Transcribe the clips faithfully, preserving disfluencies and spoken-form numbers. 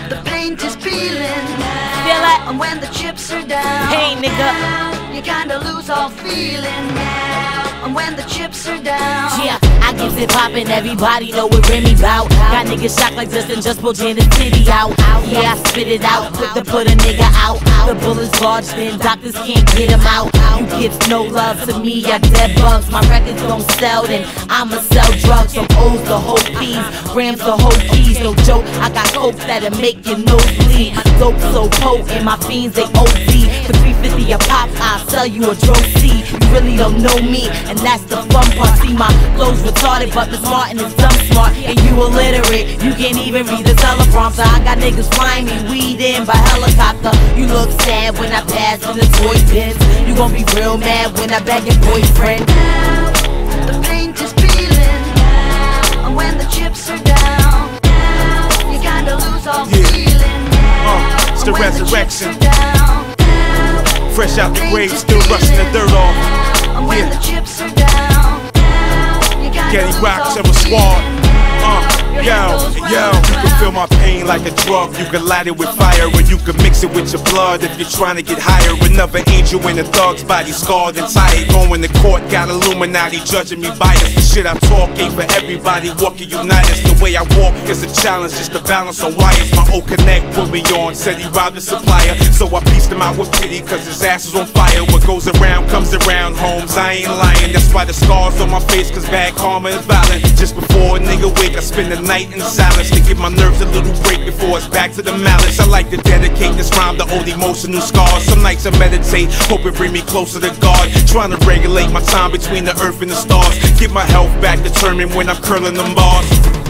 The paint is peeling. Feel it? And when the chips are down, Hey, nigga. you kinda lose all feeling. And when the chips are down, Yeah, I get it poppin', everybody know what Remy bout. Got niggas shocked like Justin just pulled Janet City out. Yeah, I spit it out, quick to put a nigga out. The bullets lodged in, doctors can't get him out. You kids no love to me, y'all dead bugs. My records don't sell, then I'ma sell drugs. From O's to whole P's, grams to whole keys. No joke, I got coke that'll make your nose bleed. My dope so potent, my fiends they O D. For three fifty a pop, I'll sell you a dro C. You really don't know me, and that's the fun part. See, my flow's retarded, but Miss Martin is dumb smart. And you illiterate, you can't even read the teleprompter. I got niggas flying me weed in by helicopter. You look sad when I pass in the toy bins. You gon' be real mad when I bag your boyfriend. the paint is peeling. And when the chips are down, you kinda lose all Yeah. feeling. Uh, it's the And when the resurrection. chips are down, Fresh out the grave, still rushing the dirt off. and when Yeah. the chips are down, you kinda Getty lose Rock, all Several Squad. feeling. Uh, yo, yo, you can feel my pain like a drug. You can light it with fire, or you can mix it with your blood if you're trying to get higher. Another angel in a thug's body, scarred and tired. Going to court, got Illuminati judging me biased. The shit I talk ain't for everybody. Walking united, the way I walk is a challenge, just to balance on wires. My old connect put me on, said he robbed the supplier, so I pieced him out with pity, cause his ass was on fire. What goes around comes around, Holmes, I ain't lying. That's why the scars on my face, cause bad karma is violent. Just before a nigga wake, I spend the night in silence to give my nerves a little break before it's back to the malice. I like to dedicate this rhyme to old emotional scars. Some nights I meditate, hope it bring me closer to God. Trying to regulate my time between the earth and the stars. Get my health back, determined when I'm curling them bars.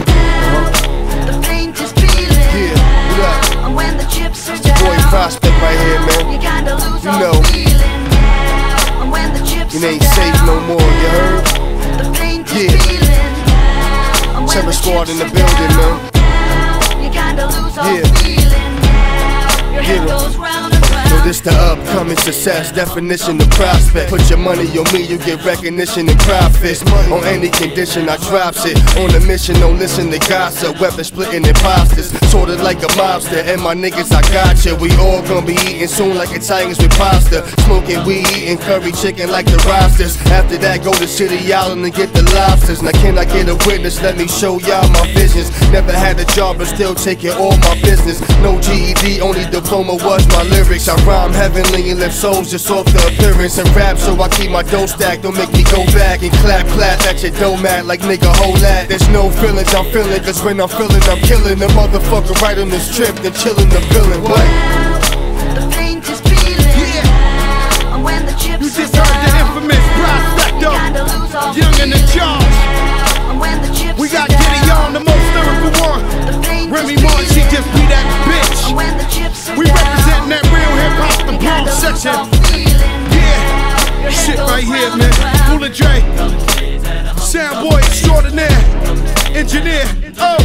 The paint is peeling. Yeah, what up? And when the chips are Boy down, Prospect right here, man. you kinda lose You all know. feeling. And when the chips It are ain't down, safe no more, you heard? the paint is Yeah. peeling. And when Terror the Squad chips in the are building, down, man. you kinda lose all Yeah. feeling. Your head Get 'em. goes round and round. Yo, this the upcoming success, definition of prospect. Put your money on me, you get recognition and profits. On any condition, I drops it. On a mission, don't listen to gossip. Weapon splitting imposters, sorta like a mobster. And my niggas, I got ya. We all gonna be eating soon like Italians with pasta. Smoking weed, eating curry chicken like the rosters. After that, go to City Island and get the lobsters. Now can I get a witness? Let me show y'all my visions. Never had a job, but still taking all my business. No G E D, only diploma was my lyrics. I rhyme heavenly and lift souls just off the appearance and rap, so I keep my dough stacked. Don't make me go back and clap, clap at your dough mat like nigga hold that. There's no feelings I'm feeling, cause when I'm feeling, I'm killing the motherfucker right on this trip, then chilling the villain. What? The paint is peeling. Yeah. And when the chips You are just heard the down, infamous Prospector, you kinda lose all Young in the feeling. charge. And when the chips We got are Diddy down, on, the most lyrical one. the paint Remy is Martin, she peeling. just be that bitch. And when the chips are We down, representing that real hip hop, the you Bronx kinda lose section. all feeling. Yeah, Your head shit goes right here, round man. and round. Cooler Dre, Soundboy extraordinaire, engineer. Oh,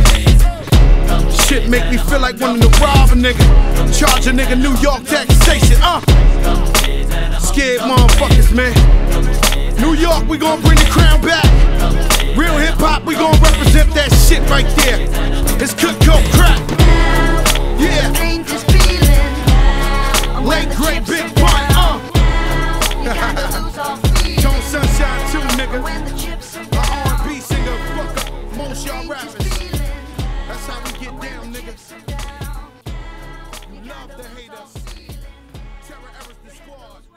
shit make me feel like wanting to rob a nigga, charge a nigga New York taxation. Uh, scared motherfuckers, man. New York, we gon' bring the crown back. Real hip hop, we gon' represent that shit right there. It's good coke crack. Yeah, The paint is peeling. And when late the great chips big are pun. down, Uh, you kinda lose all feeling. Tone Sunshine too, nigga. When the chips are A down, R and B singer, fuck up most y'all the paint rappers. is peeling. That's how we get down, nigga. You love to hate us. Terror Eric's the squad.